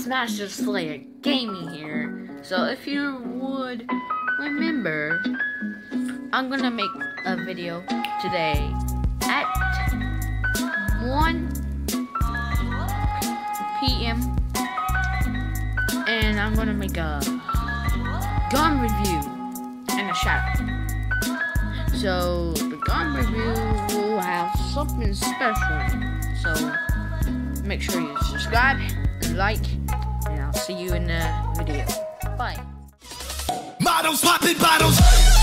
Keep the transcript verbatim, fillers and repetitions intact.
Master Slayer Gaming here. So if you would remember, I'm gonna make a video today at one P M and I'm gonna make a gun review and a shout out. So the gun review will have something special. So make sure you subscribe and like, and I'll see you in the video. Bye. Models popping bottles.